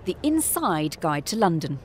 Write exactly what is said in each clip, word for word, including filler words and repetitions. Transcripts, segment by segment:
the Inside Guide to London.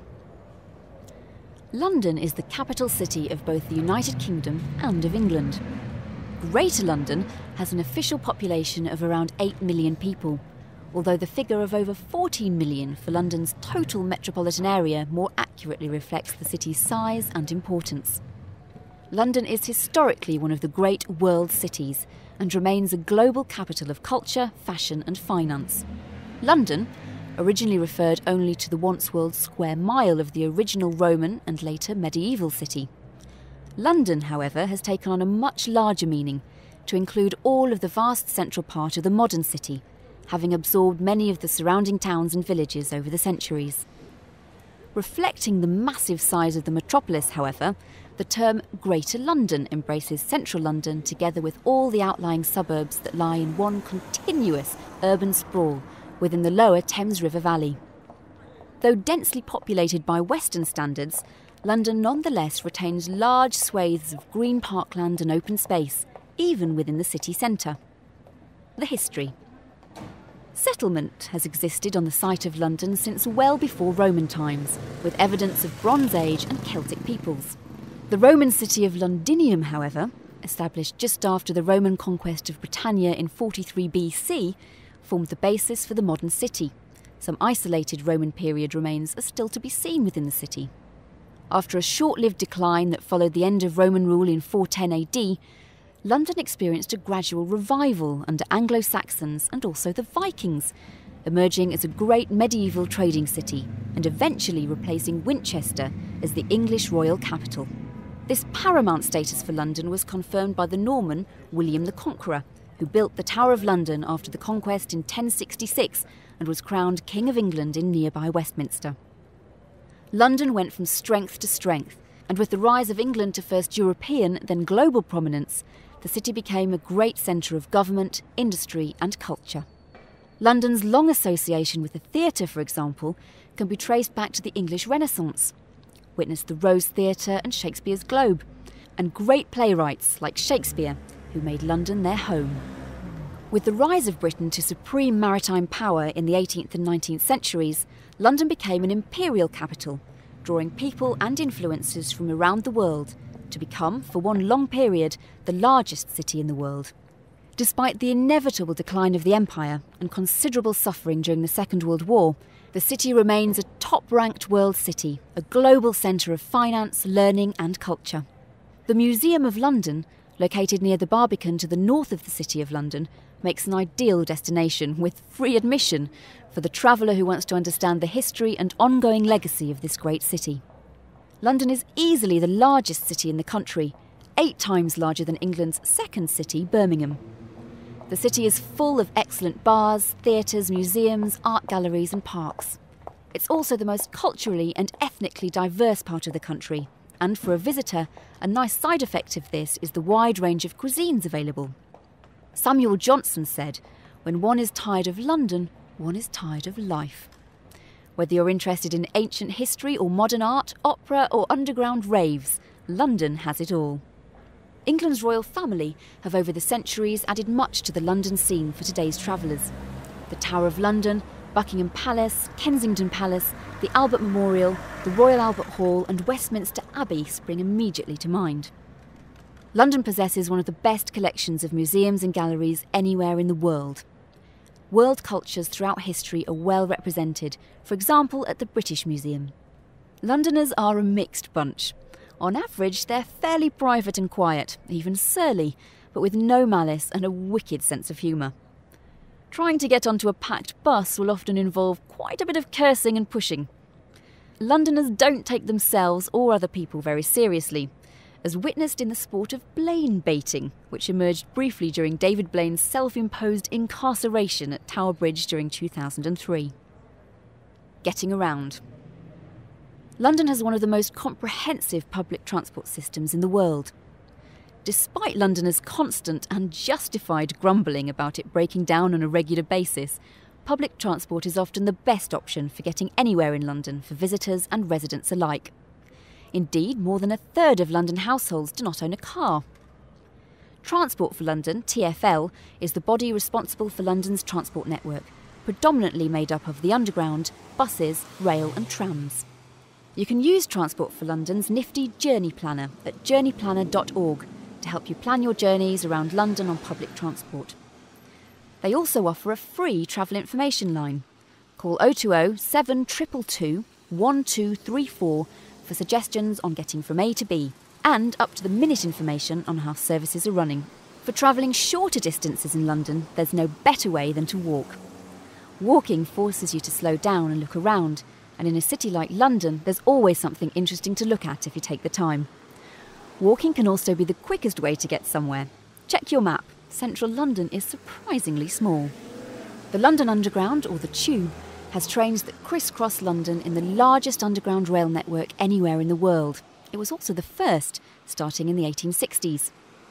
London is the capital city of both the United Kingdom and of England. Greater London has an official population of around eight million people, although the figure of over fourteen million for London's total metropolitan area more accurately reflects the city's size and importance. London is historically one of the great world cities and remains a global capital of culture, fashion and finance. London, originally referred only to the once world square mile of the original Roman and later medieval city. London, however, has taken on a much larger meaning to include all of the vast central part of the modern city, having absorbed many of the surrounding towns and villages over the centuries. Reflecting the massive size of the metropolis, however, the term Greater London embraces central London together with all the outlying suburbs that lie in one continuous urban sprawl within the lower Thames River Valley. Though densely populated by Western standards, London nonetheless retains large swathes of green parkland and open space, even within the city centre. The history. Settlement has existed on the site of London since well before Roman times, with evidence of Bronze Age and Celtic peoples. The Roman city of Londinium, however, established just after the Roman conquest of Britannia in forty-three B C, formed the basis for the modern city. Some isolated Roman period remains are still to be seen within the city. After a short-lived decline that followed the end of Roman rule in four ten A D, London experienced a gradual revival under Anglo-Saxons and also the Vikings, emerging as a great medieval trading city and eventually replacing Winchester as the English royal capital. This paramount status for London was confirmed by the Norman William the Conqueror, who built the Tower of London after the conquest in ten sixty-six and was crowned King of England in nearby Westminster. London went from strength to strength, and with the rise of England to first European, then global prominence, the city became a great centre of government, industry and culture. London's long association with the theatre, for example, can be traced back to the English Renaissance. Witness the Rose Theatre and Shakespeare's Globe, and great playwrights like Shakespeare, who made London their home. With the rise of Britain to supreme maritime power in the eighteenth and nineteenth centuries, London became an imperial capital, drawing people and influences from around the world to become, for one long period, the largest city in the world. Despite the inevitable decline of the empire and considerable suffering during the Second World War, the city remains a top-ranked world city, a global centre of finance, learning and culture. The Museum of London, located near the Barbican to the north of the City of London, makes an ideal destination with free admission for the traveller who wants to understand the history and ongoing legacy of this great city. London is easily the largest city in the country, eight times larger than England's second city, Birmingham. The city is full of excellent bars, theatres, museums, art galleries and parks. It's also the most culturally and ethnically diverse part of the country, and for a visitor, a nice side effect of this is the wide range of cuisines available. Samuel Johnson said, "When one is tired of London, one is tired of life." Whether you're interested in ancient history or modern art, opera or underground raves, London has it all. England's royal family have over the centuries added much to the London scene for today's travellers. The Tower of London, Buckingham Palace, Kensington Palace, the Albert Memorial, the Royal Albert Hall and Westminster Abbey spring immediately to mind. London possesses one of the best collections of museums and galleries anywhere in the world. World cultures throughout history are well represented, for example at the British Museum. Londoners are a mixed bunch. On average, they're fairly private and quiet, even surly, but with no malice and a wicked sense of humour. Trying to get onto a packed bus will often involve quite a bit of cursing and pushing. Londoners don't take themselves or other people very seriously, as witnessed in the sport of Blaine baiting, which emerged briefly during David Blaine's self-imposed incarceration at Tower Bridge during two thousand three. Getting around. London has one of the most comprehensive public transport systems in the world. Despite Londoners' constant and justified grumbling about it breaking down on a regular basis, public transport is often the best option for getting anywhere in London for visitors and residents alike. Indeed, more than a third of London households do not own a car. Transport for London, T F L, is the body responsible for London's transport network, predominantly made up of the Underground, buses, rail and trams. You can use Transport for London's nifty Journey Planner at journey planner dot org to help you plan your journeys around London on public transport. They also offer a free travel information line. Call oh two oh, seven two two two, one two three four for suggestions on getting from A to B and up-to-the-minute information on how services are running. For travelling shorter distances in London, there's no better way than to walk. Walking forces you to slow down and look around, and in a city like London, there's always something interesting to look at if you take the time. Walking can also be the quickest way to get somewhere. Check your map. Central London is surprisingly small. The London Underground, or the Tube, has trains that crisscross London in the largest underground rail network anywhere in the world. It was also the first, starting in the eighteen sixties.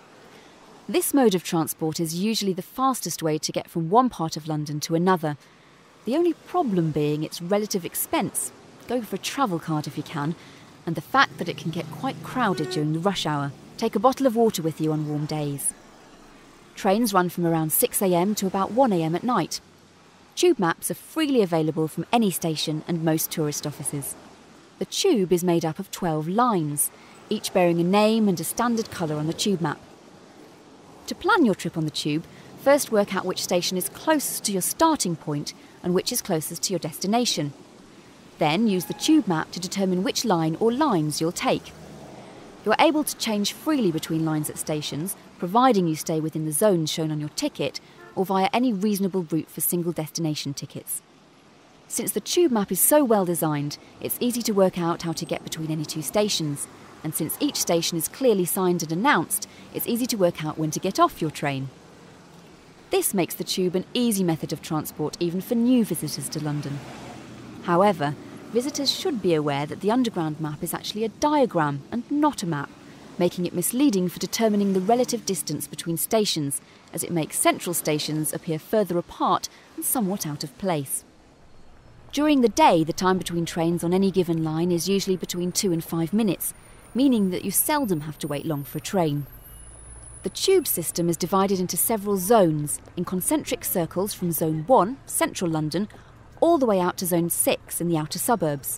This mode of transport is usually the fastest way to get from one part of London to another. The only problem being its relative expense. Go for a travel card if you can, and the fact that it can get quite crowded during the rush hour. Take a bottle of water with you on warm days. Trains run from around six a m to about one a m at night. Tube maps are freely available from any station and most tourist offices. The Tube is made up of twelve lines, each bearing a name and a standard colour on the tube map. To plan your trip on the Tube, first work out which station is closest to your starting point and which is closest to your destination. Then use the tube map to determine which line or lines you'll take. You're able to change freely between lines at stations, providing you stay within the zones shown on your ticket or via any reasonable route for single destination tickets. Since the tube map is so well designed, it's easy to work out how to get between any two stations, and since each station is clearly signed and announced, it's easy to work out when to get off your train. This makes the Tube an easy method of transport even for new visitors to London. However, visitors should be aware that the Underground map is actually a diagram and not a map, making it misleading for determining the relative distance between stations, as it makes central stations appear further apart and somewhat out of place. During the day, the time between trains on any given line is usually between two and five minutes, meaning that you seldom have to wait long for a train. The Tube system is divided into several zones, in concentric circles from Zone one, central London, all the way out to Zone six in the outer suburbs.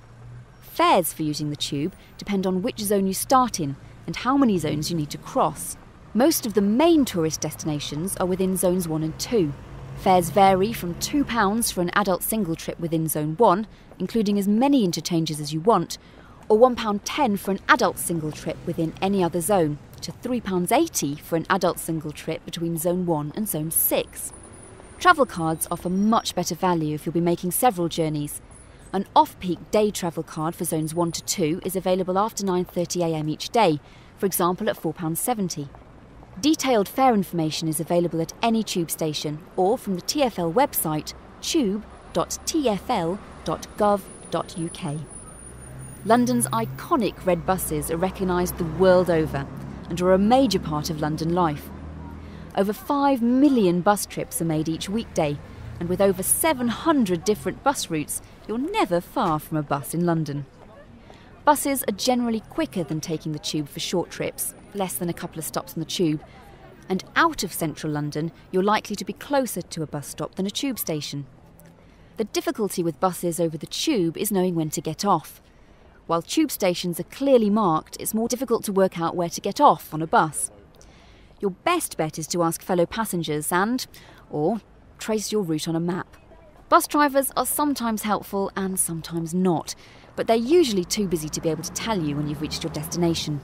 Fares for using the Tube depend on which zone you start in and how many zones you need to cross. Most of the main tourist destinations are within Zones one and two. Fares vary from two pounds for an adult single trip within Zone one, including as many interchanges as you want, or one pound ten for an adult single trip within any other zone, to three pounds eighty for an adult single trip between Zone one and Zone six. Travel cards offer much better value if you'll be making several journeys. An off-peak day travel card for Zones one to two is available after nine thirty a m each day, for example at four pounds seventy. Detailed fare information is available at any Tube station or from the T F L website tube dot t f l dot gov dot u k. London's iconic red buses are recognised the world over and are a major part of London life. Over five million bus trips are made each weekday, and with over seven hundred different bus routes, you're never far from a bus in London. Buses are generally quicker than taking the Tube for short trips, less than a couple of stops on the Tube, and out of central London, you're likely to be closer to a bus stop than a Tube station. The difficulty with buses over the Tube is knowing when to get off. While Tube stations are clearly marked, it's more difficult to work out where to get off on a bus. Your best bet is to ask fellow passengers and, or, trace your route on a map. Bus drivers are sometimes helpful and sometimes not, but they're usually too busy to be able to tell you when you've reached your destination.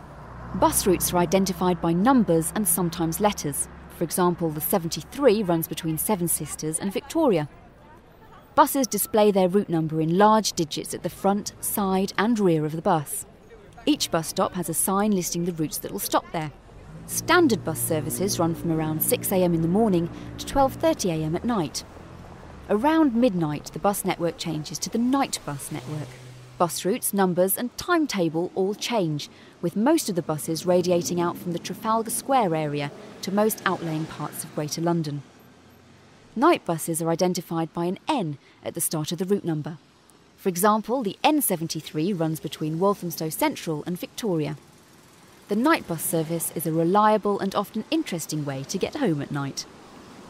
Bus routes are identified by numbers and sometimes letters. For example, the seventy-three runs between Seven Sisters and Victoria. Buses display their route number in large digits at the front, side and rear of the bus. Each bus stop has a sign listing the routes that will stop there. Standard bus services run from around six a m in the morning to twelve thirty a m at night. Around midnight, the bus network changes to the night bus network. Bus routes, numbers and timetable all change, with most of the buses radiating out from the Trafalgar Square area to most outlying parts of Greater London. Night buses are identified by an N at the start of the route number. For example, the N seventy-three runs between Walthamstow Central and Victoria. The night bus service is a reliable and often interesting way to get home at night.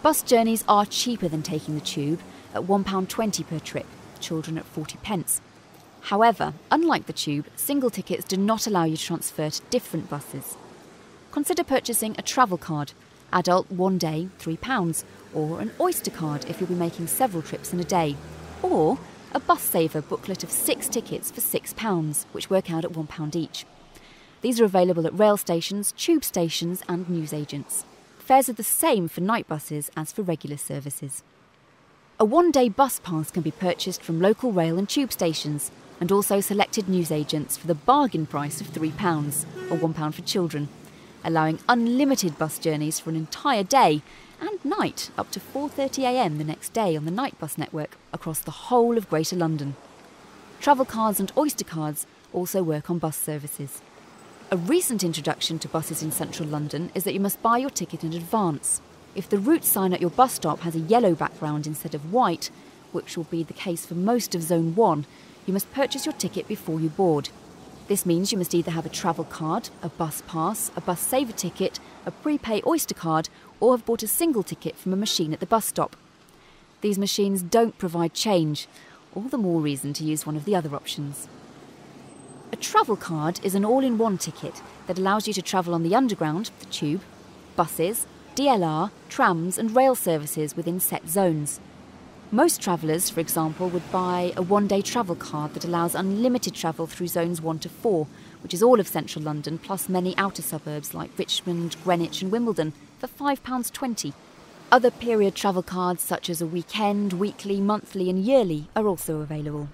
Bus journeys are cheaper than taking the tube, at one pound twenty per trip, children at forty pence. However, unlike the tube, single tickets do not allow you to transfer to different buses. Consider purchasing a travel card, adult one day, three pounds, or an Oyster card if you'll be making several trips in a day, or a Bus Saver booklet of six tickets for six pounds, which work out at one pound each. These are available at rail stations, tube stations and newsagents. Fares are the same for night buses as for regular services. A one-day bus pass can be purchased from local rail and tube stations, and also selected newsagents for the bargain price of three pounds, or one pound for children, allowing unlimited bus journeys for an entire day and night up to four thirty a m the next day on the night bus network across the whole of Greater London. Travel cards and Oyster cards also work on bus services. A recent introduction to buses in central London is that you must buy your ticket in advance. If the route sign at your bus stop has a yellow background instead of white, which will be the case for most of Zone one, you must purchase your ticket before you board. This means you must either have a travel card, a bus pass, a Bus Saver ticket, a prepay Oyster card, or have bought a single ticket from a machine at the bus stop. These machines don't provide change, all the more reason to use one of the other options. A travel card is an all-in-one ticket that allows you to travel on the Underground, the tube, buses, D L R, trams and rail services within set zones. Most travellers, for example, would buy a one-day travel card that allows unlimited travel through zones one to four, which is all of central London, plus many outer suburbs like Richmond, Greenwich and Wimbledon, for five pounds twenty. Other period travel cards such as a weekend, weekly, monthly and yearly are also available.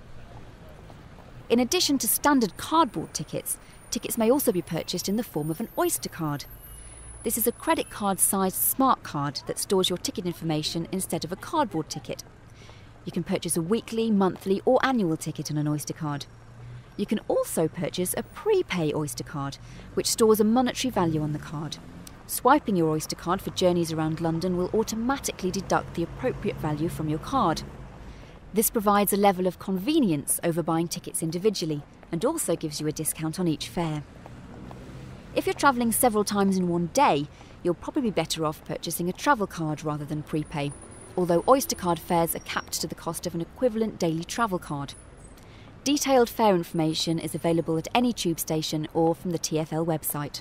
In addition to standard cardboard tickets, tickets may also be purchased in the form of an Oyster card. This is a credit card-sized smart card that stores your ticket information instead of a cardboard ticket. You can purchase a weekly, monthly or annual ticket on an Oyster card. You can also purchase a prepay Oyster card, which stores a monetary value on the card. Swiping your Oyster card for journeys around London will automatically deduct the appropriate value from your card. This provides a level of convenience over buying tickets individually, and also gives you a discount on each fare. If you're travelling several times in one day, you'll probably be better off purchasing a travel card rather than prepay, although Oyster card fares are capped to the cost of an equivalent daily travel card. Detailed fare information is available at any tube station or from the T F L website.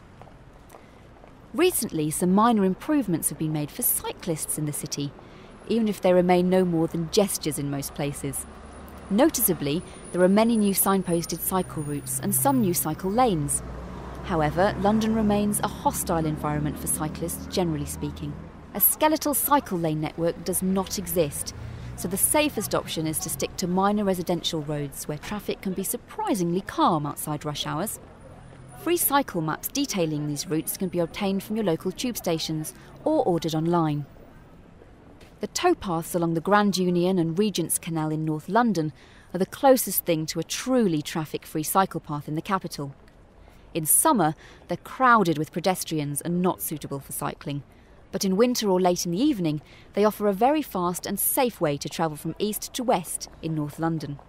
Recently, some minor improvements have been made for cyclists in the city, even if they remain no more than gestures in most places. Noticeably, there are many new signposted cycle routes and some new cycle lanes. However, London remains a hostile environment for cyclists, generally speaking. A skeletal cycle lane network does not exist, so the safest option is to stick to minor residential roads where traffic can be surprisingly calm outside rush hours. Free cycle maps detailing these routes can be obtained from your local tube stations or ordered online. The towpaths along the Grand Union and Regent's Canal in North London are the closest thing to a truly traffic-free cycle path in the capital. In summer, they're crowded with pedestrians and not suitable for cycling, but in winter or late in the evening, they offer a very fast and safe way to travel from east to west in North London.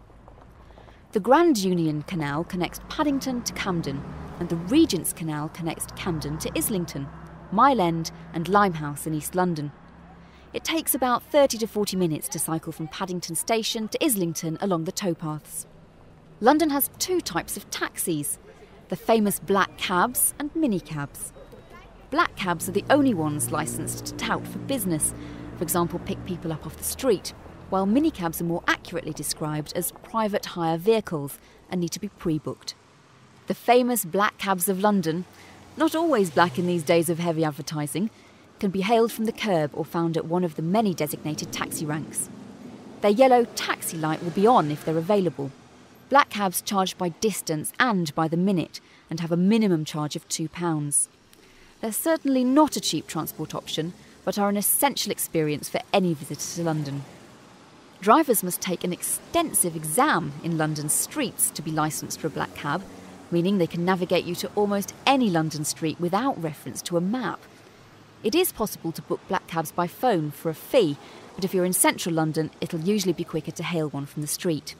The Grand Union Canal connects Paddington to Camden, and the Regent's Canal connects Camden to Islington, Mile End and Limehouse in East London. It takes about thirty to forty minutes to cycle from Paddington Station to Islington along the towpaths. London has two types of taxis, the famous black cabs and minicabs. Black cabs are the only ones licensed to tout for business, for example pick people up off the street, while minicabs are more accurately described as private hire vehicles and need to be pre-booked. The famous black cabs of London, not always black in these days of heavy advertising, can be hailed from the curb or found at one of the many designated taxi ranks. Their yellow taxi light will be on if they're available. Black cabs charge by distance and by the minute and have a minimum charge of two pounds. They're certainly not a cheap transport option, but are an essential experience for any visitor to London. Drivers must take an extensive exam in London's streets to be licensed for a black cab, meaning they can navigate you to almost any London street without reference to a map. It is possible to book black cabs by phone for a fee, but if you're in central London, it'll usually be quicker to hail one from the street.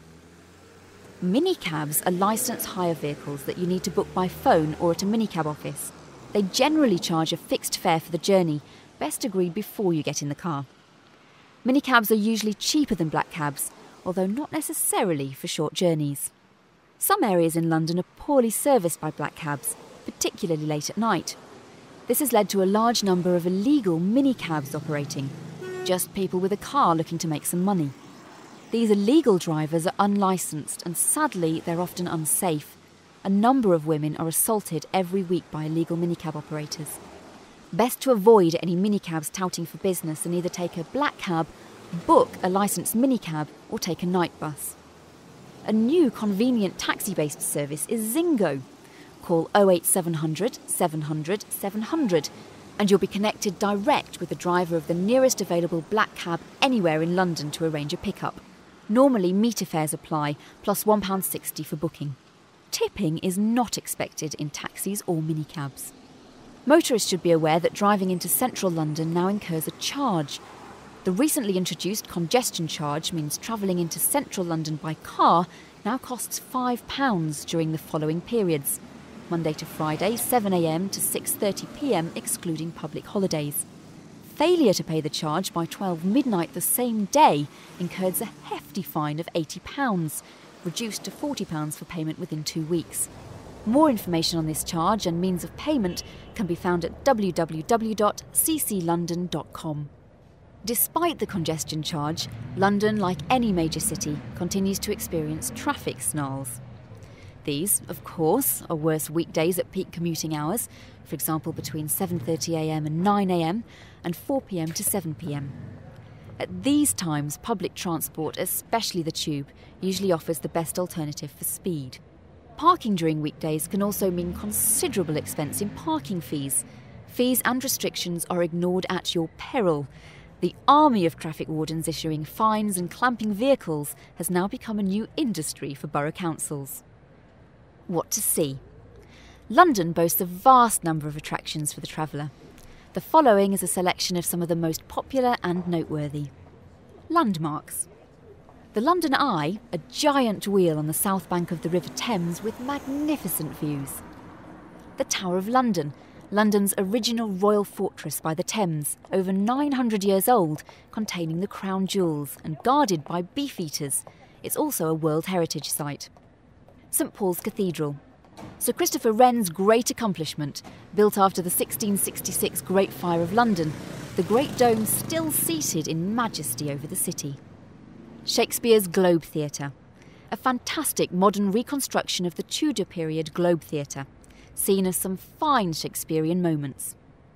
Minicabs are licensed hire vehicles that you need to book by phone or at a minicab office. They generally charge a fixed fare for the journey, best agreed before you get in the car. Minicabs are usually cheaper than black cabs, although not necessarily for short journeys. Some areas in London are poorly serviced by black cabs, particularly late at night. This has led to a large number of illegal minicabs operating, just people with a car looking to make some money. These illegal drivers are unlicensed and sadly they're often unsafe. A number of women are assaulted every week by illegal minicab operators. Best to avoid any minicabs touting for business and either take a black cab, book a licensed minicab or take a night bus. A new convenient taxi-based service is Zingo. Call oh eight seven hundred, seven hundred, seven hundred and you'll be connected direct with the driver of the nearest available black cab anywhere in London to arrange a pickup. Normally meter fares apply, plus one pound sixty for booking. Tipping is not expected in taxis or minicabs. Motorists should be aware that driving into central London now incurs a charge. The recently introduced congestion charge means travelling into central London by car now costs five pounds during the following periods: Monday to Friday, seven a m to six thirty p m excluding public holidays. Failure to pay the charge by twelve midnight the same day incurs a hefty fine of eighty pounds, reduced to forty pounds for payment within two weeks. More information on this charge and means of payment can be found at w w w dot c c london dot com. Despite the congestion charge, London, like any major city, continues to experience traffic snarls. These, of course, are worse weekdays at peak commuting hours, for example between seven thirty a m and nine a m and four p m to seven p m. At these times, public transport, especially the tube, usually offers the best alternative for speed. Parking during weekdays can also mean considerable expense in parking fees. Fees and restrictions are ignored at your peril. The army of traffic wardens issuing fines and clamping vehicles has now become a new industry for borough councils. What to see? London boasts a vast number of attractions for the traveller. The following is a selection of some of the most popular and noteworthy. Landmarks. The London Eye, a giant wheel on the south bank of the River Thames with magnificent views. The Tower of London, London's original royal fortress by the Thames, over nine hundred years old, containing the crown jewels and guarded by beefeaters. It's also a World Heritage Site. St Paul's Cathedral. Sir Christopher Wren's great accomplishment, built after the sixteen sixty-six Great Fire of London, the Great Dome still seated in majesty over the city. Shakespeare's Globe Theatre, a fantastic modern reconstruction of the Tudor period Globe Theatre, seen as some fine Shakespearean moments.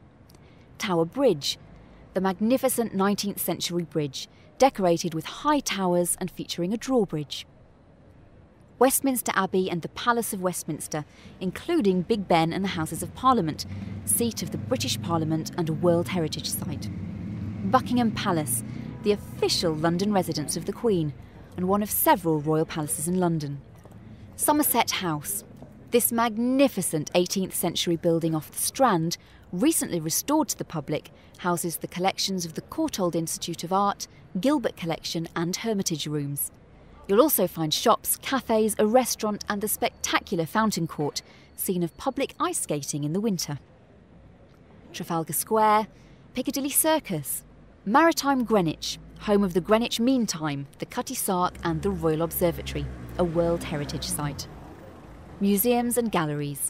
Tower Bridge, the magnificent nineteenth century bridge, decorated with high towers and featuring a drawbridge. Westminster Abbey and the Palace of Westminster, including Big Ben and the Houses of Parliament, seat of the British Parliament and a World Heritage Site. Buckingham Palace, the official London residence of the Queen, and one of several royal palaces in London. Somerset House. This magnificent eighteenth century building off the Strand, recently restored to the public, houses the collections of the Courtauld Institute of Art, Gilbert Collection and Hermitage Rooms. You'll also find shops, cafes, a restaurant and the spectacular Fountain Court, scene of public ice skating in the winter. Trafalgar Square, Piccadilly Circus, Maritime Greenwich, home of the Greenwich Mean Time, the Cutty Sark and the Royal Observatory, a World Heritage Site. Museums and galleries.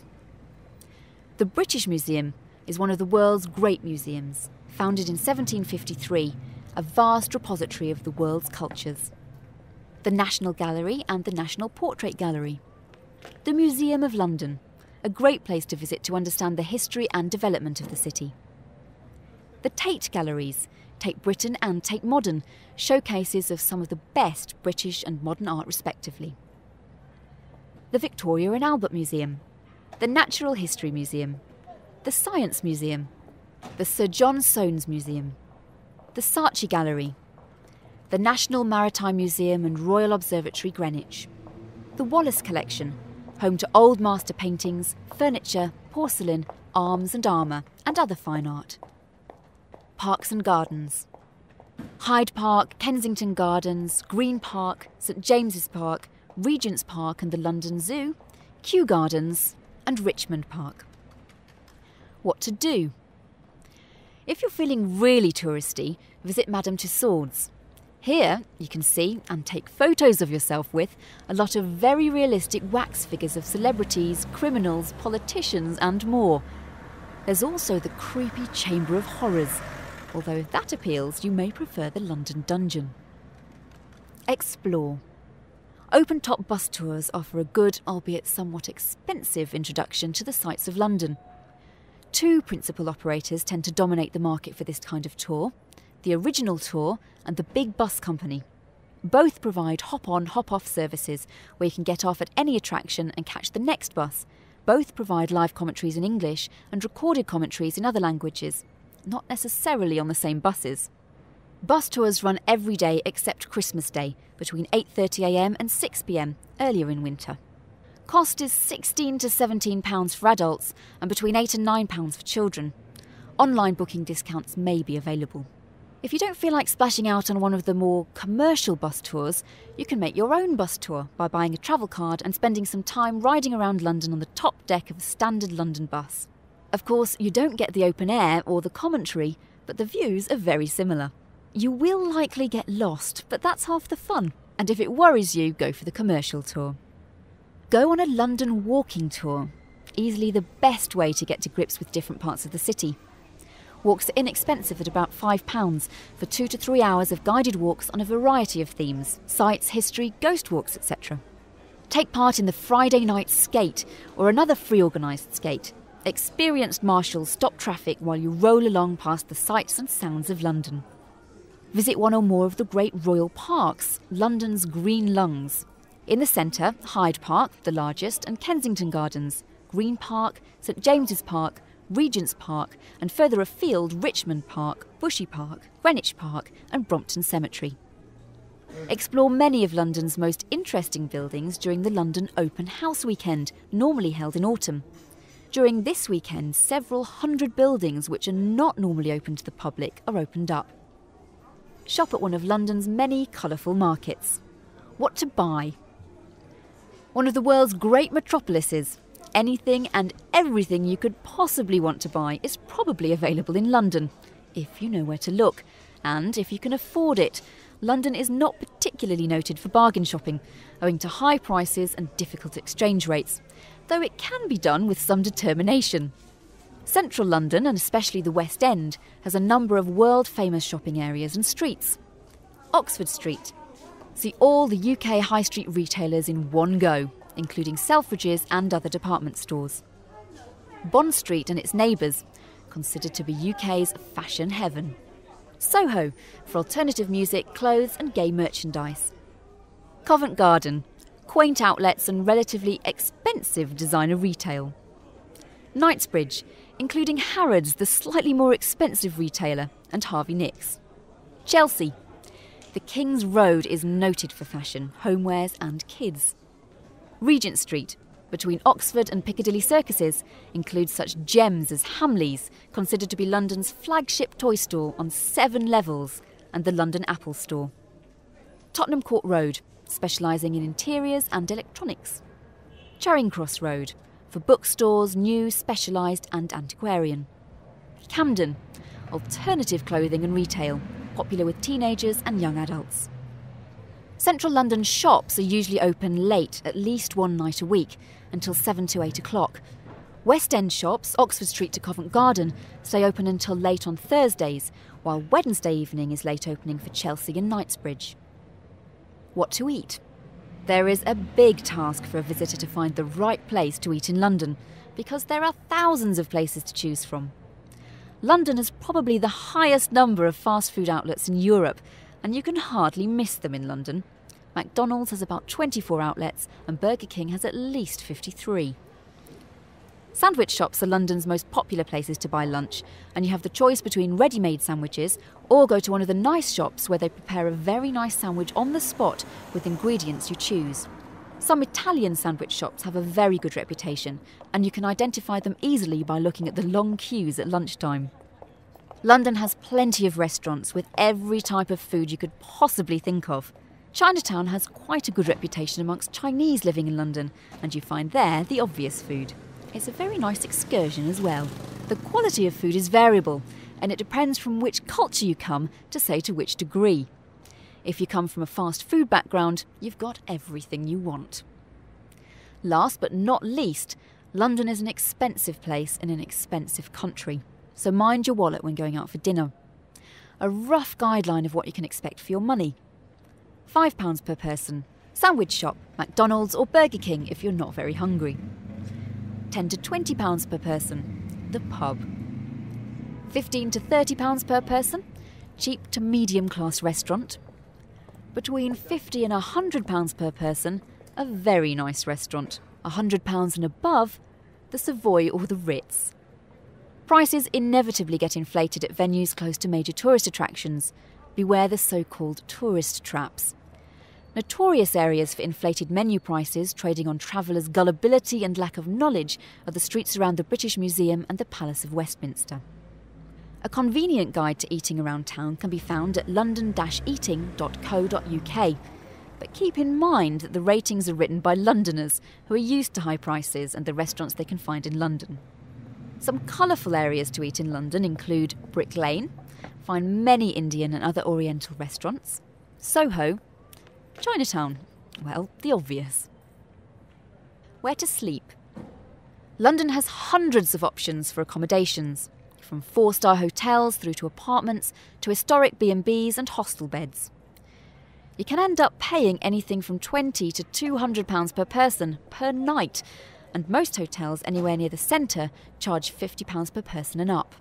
The British Museum is one of the world's great museums, founded in seventeen fifty-three, a vast repository of the world's cultures. The National Gallery and the National Portrait Gallery. The Museum of London, a great place to visit to understand the history and development of the city. The Tate Galleries, Tate Britain and Tate Modern, showcases of some of the best British and modern art respectively. The Victoria and Albert Museum, the Natural History Museum, the Science Museum, the Sir John Soanes Museum, the Saatchi Gallery, the National Maritime Museum and Royal Observatory Greenwich, the Wallace Collection, home to old master paintings, furniture, porcelain, arms and armour, and other fine art. Parks and gardens. Hyde Park, Kensington Gardens, Green Park, St James's Park, Regent's Park and the London Zoo, Kew Gardens and Richmond Park. What to do? If you're feeling really touristy, visit Madame Tussauds. Here you can see and take photos of yourself with a lot of very realistic wax figures of celebrities, criminals, politicians and more. There's also the creepy Chamber of Horrors, although if that appeals, you may prefer the London Dungeon. Explore. Open-top bus tours offer a good, albeit somewhat expensive, introduction to the sights of London. Two principal operators tend to dominate the market for this kind of tour: the Original Tour and the Big Bus Company. Both provide hop-on, hop-off services where you can get off at any attraction and catch the next bus. Both provide live commentaries in English and recorded commentaries in other languages, not necessarily on the same buses. Bus tours run every day except Christmas Day, between eight thirty a m and six p m, earlier in winter. Cost is sixteen to seventeen pounds for adults and between eight and nine pounds for children. Online booking discounts may be available. If you don't feel like splashing out on one of the more commercial bus tours, you can make your own bus tour by buying a travel card and spending some time riding around London on the top deck of a standard London bus. Of course, you don't get the open air or the commentary, but the views are very similar. You will likely get lost, but that's half the fun. And if it worries you, go for the commercial tour. Go on a London walking tour. Easily the best way to get to grips with different parts of the city. Walks are inexpensive at about five pounds for two to three hours of guided walks on a variety of themes: sights, history, ghost walks, et cetera. Take part in the Friday night skate or another free organised skate. Experienced marshals stop traffic while you roll along past the sights and sounds of London. Visit one or more of the great royal parks, London's green lungs. In the centre, Hyde Park, the largest, and Kensington Gardens, Green Park, St James's Park, Regent's Park, and further afield Richmond Park, Bushy Park, Greenwich Park and Brompton Cemetery. Explore many of London's most interesting buildings during the London Open House Weekend, normally held in autumn. During this weekend, several hundred buildings which are not normally open to the public are opened up. Shop at one of London's many colourful markets. What to buy? One of the world's great metropolises. Anything and everything you could possibly want to buy is probably available in London, if you know where to look, and if you can afford it. London is not particularly noted for bargain shopping, owing to high prices and difficult exchange rates, though it can be done with some determination. Central London, and especially the West End, has a number of world-famous shopping areas and streets. Oxford Street. See all the U K high street retailers in one go, including Selfridges and other department stores. Bond Street and its neighbours, considered to be U K's fashion heaven. Soho, for alternative music, clothes and gay merchandise. Covent Garden, quaint outlets and relatively expensive designer retail. Knightsbridge, including Harrods, the slightly more expensive retailer, and Harvey Nicks. Chelsea. The King's Road is noted for fashion, homewares and kids. Regent Street, between Oxford and Piccadilly Circuses, includes such gems as Hamleys, considered to be London's flagship toy store on seven levels, and the London Apple Store. Tottenham Court Road, specialising in interiors and electronics. Charing Cross Road, for bookstores, new, specialised and antiquarian. Camden, alternative clothing and retail, popular with teenagers and young adults. Central London shops are usually open late, at least one night a week, until seven to eight o'clock. West End shops, Oxford Street to Covent Garden, stay open until late on Thursdays, while Wednesday evening is late opening for Chelsea and Knightsbridge. What to eat? There is a big task for a visitor to find the right place to eat in London, because there are thousands of places to choose from. London has probably the highest number of fast food outlets in Europe, and you can hardly miss them in London. McDonald's has about twenty-four outlets and Burger King has at least fifty-three. Sandwich shops are London's most popular places to buy lunch, and you have the choice between ready-made sandwiches or go to one of the nice shops where they prepare a very nice sandwich on the spot with ingredients you choose. Some Italian sandwich shops have a very good reputation, and you can identify them easily by looking at the long queues at lunchtime. London has plenty of restaurants with every type of food you could possibly think of. Chinatown has quite a good reputation amongst Chinese living in London, and you find there the obvious food. It's a very nice excursion as well. The quality of food is variable. and it depends from which culture you come to say to which degree. If you come from a fast food background, you've got everything you want. Last but not least, London is an expensive place in an expensive country, so mind your wallet when going out for dinner. A rough guideline of what you can expect for your money. five pounds per person, sandwich shop, McDonald's or Burger King if you're not very hungry. ten to twenty pounds per person, the pub. fifteen to thirty pounds per person, cheap to medium class restaurant. Between fifty and one hundred pounds per person, a very nice restaurant. one hundred pounds and above, the Savoy or the Ritz. Prices inevitably get inflated at venues close to major tourist attractions. Beware the so-called tourist traps. Notorious areas for inflated menu prices, trading on travellers' gullibility and lack of knowledge, are the streets around the British Museum and the Palace of Westminster. A convenient guide to eating around town can be found at london dash eating dot co dot uk. But keep in mind that the ratings are written by Londoners who are used to high prices and the restaurants they can find in London. Some colourful areas to eat in London include Brick Lane, find many Indian and other Oriental restaurants, Soho, Chinatown, well, the obvious. Where to sleep? London has hundreds of options for accommodations, from four-star hotels through to apartments to historic B and Bs and hostel beds. You can end up paying anything from twenty to two hundred pounds per person per night, and most hotels anywhere near the centre charge fifty pounds per person and up.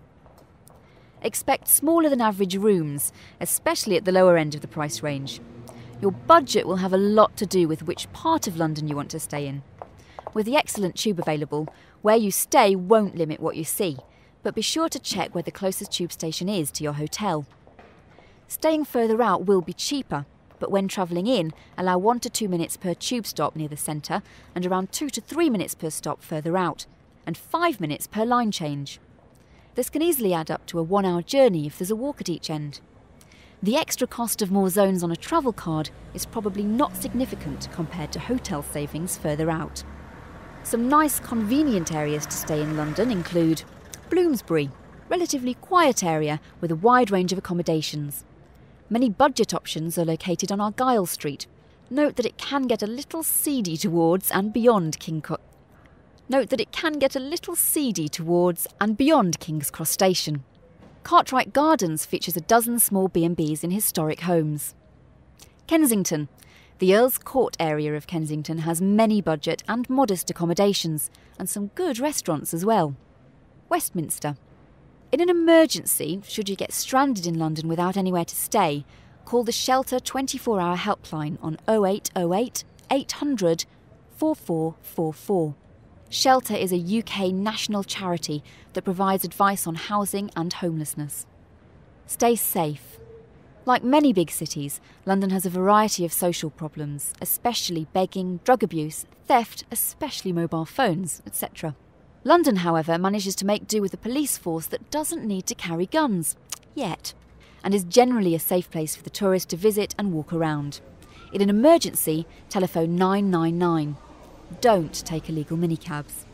Expect smaller than average rooms, especially at the lower end of the price range. Your budget will have a lot to do with which part of London you want to stay in. With the excellent tube available, where you stay won't limit what you see, but be sure to check where the closest tube station is to your hotel. Staying further out will be cheaper, but when travelling in, allow one to two minutes per tube stop near the centre and around two to three minutes per stop further out, and five minutes per line change. This can easily add up to a one-hour journey if there's a walk at each end. The extra cost of more zones on a travel card is probably not significant compared to hotel savings further out. Some nice convenient areas to stay in London include Bloomsbury, relatively quiet area with a wide range of accommodations. Many budget options are located on Argyle Street. Note that it can get a little seedy towards and beyond King Co- Note that it can get a little seedy towards and beyond King's Cross Station. Cartwright Gardens features a dozen small B and Bs in historic homes. Kensington. The Earl's Court area of Kensington has many budget and modest accommodations, and some good restaurants as well. Westminster. In an emergency, should you get stranded in London without anywhere to stay, call the Shelter twenty-four hour helpline on oh eight oh eight, eight hundred, four four four four. Shelter is a U K national charity that provides advice on housing and homelessness. Stay safe. Like many big cities, London has a variety of social problems, especially begging, drug abuse, theft, especially mobile phones, et cetera. London, however, manages to make do with a police force that doesn't need to carry guns, yet, and is generally a safe place for the tourist to visit and walk around. In an emergency, telephone nine nine nine. Don't take illegal minicabs.